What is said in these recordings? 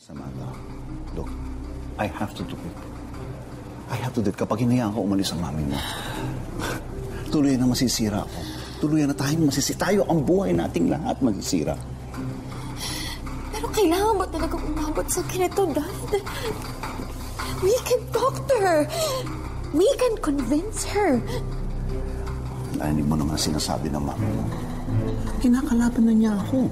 Samantha, look, I have to do it. I have to do it. Kapag hinayaan ko umalis ang mami mo, tuloy na masisira ako. Tuloy na tayong masisira. Tayo ang buhay nating lahat masisira. Pero kailangan ba talaga umabot sa ganito, Dad? We can talk to her. We can convince her. Narinig mo naman sinasabi ng mami mo. Kinakalaban na niya ako.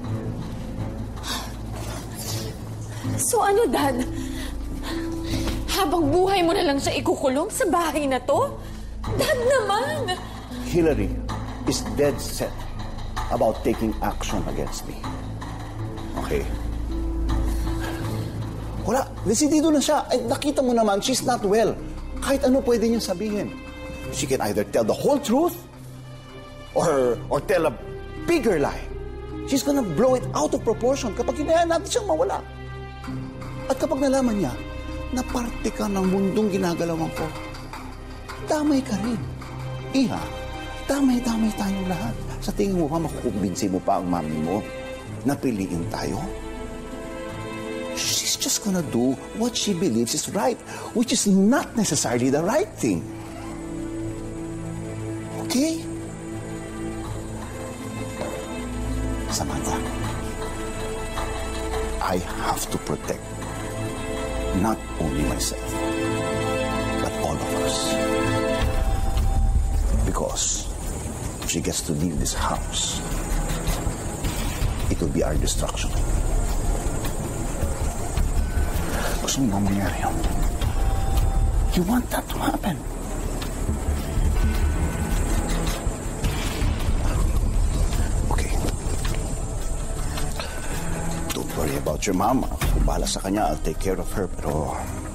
So ano, Dad? Habang buhay mo na lang siya ikukulong sa bahay na to? Dad naman! Hillary is dead set about taking action against me. Okay? Wala. Desidido na siya. Ay, nakita mo naman, she's not well. Kahit ano pwede niyang sabihin. She can either tell the whole truth or tell a bigger lie. She's gonna blow it out of proportion kapag hinayaan natin siyang mawala. At kapag nalaman niya na parte ka ng mundong ginagalawan ko, damay ka rin. Iha, damay-damay tayong lahat. Sa tingin mo pa, makukumbinsi mo pa ang mami mo na piliin tayo? She's just gonna do what she believes is right, which is not necessarily the right thing. Okay? Samantha, I have to protect not only myself, but all of us. Because if she gets to leave this house, it will be our destruction. Gusto mo ba mangyari yun? You want that to happen? Okay. Don't worry about your mom. Kung bahala sa kanya, I'll take care of her. Pero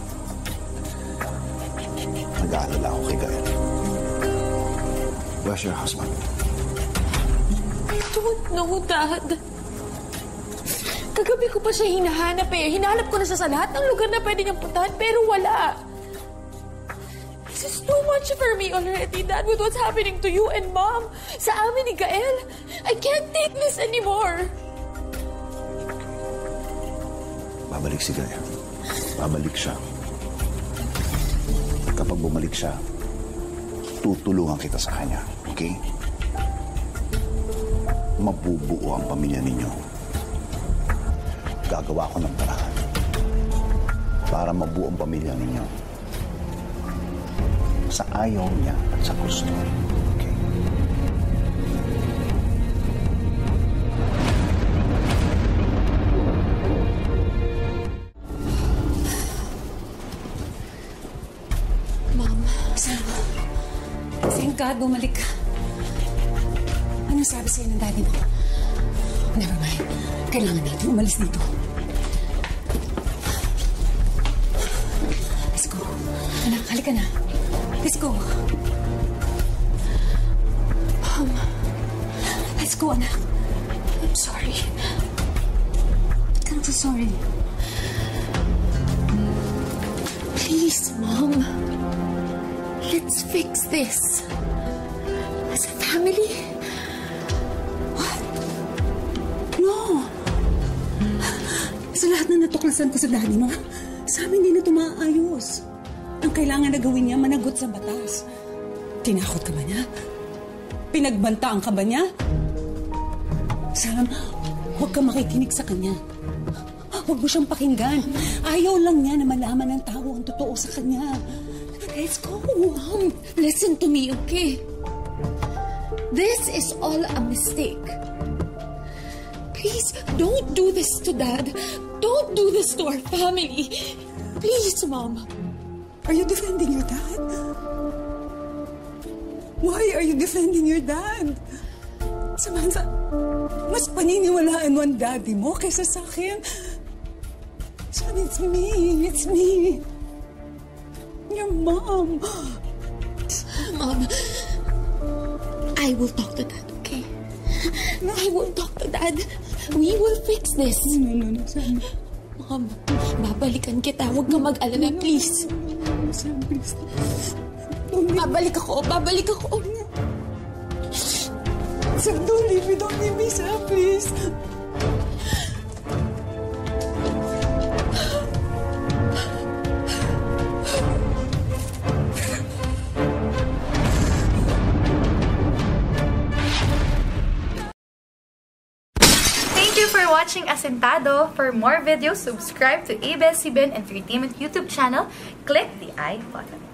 nag-aalala ako kay Gael. Where's your husband? I don't know, Dad. Kagabi ko pa siya hinahanap eh. Hinahanap ko na siya sa lahat ng lugar na pwede niyang puntahan, pero wala. This is too much for me already, Dad, with what's happening to you and Mom. Sa amin ni Gael. I can't take this anymore. Babalik si Gael. Babalik siya. Kapag bumalik siya, tutulungan kita sa kanya. Okay? Mabubuo ang pamilya ninyo. Gagawa ko ng paraan para mabuo ang pamilya ninyo sa ayaw niya at sa gusto. Okay? Mom, sana. Thank God, bumalik ka. Anong sabi sa'yo ng daddy mo? Never mind. Kailangan natin umalis dito. Let's go. Anak, halika na. Let's go. Let's go, anak. I'm sorry. I'm so sorry. Please, Mom. Let's fix this. As a family. Sa lahat na natuklasan ko sa daddy mo, sa amin din na tumaayos. Ang kailangan na gawin niya, managot sa batas. Tinakot ka ba niya? Pinagbantaan ka ba niya? Sam, huwag ka makikinig sa kanya. Huwag mo siyang pakinggan. Ayaw lang niya na malaman ng tao ang totoo sa kanya. Let's go. Mom, listen to me, okay? This is all a mistake. Please, don't do this to Dad. Don't do this to our family. Please, Mom. Are you defending your dad? Why are you defending your dad? Samantha, mas paniniwalaan mo ang daddy mo kaysa sa akin. Son, it's me. It's me. Your mom. Mom, I will talk to Dad, okay? I will talk to Dad. We will fix this. No, Sam. Mom, babalikan kita. Huwag ka mag-alala, please. No, Sam, please. Babalik ako. Sam, don't leave me, Sam, please. watching Asintado. For more videos, subscribe to ABS-CBN Entertainment YouTube channel. Click the I button.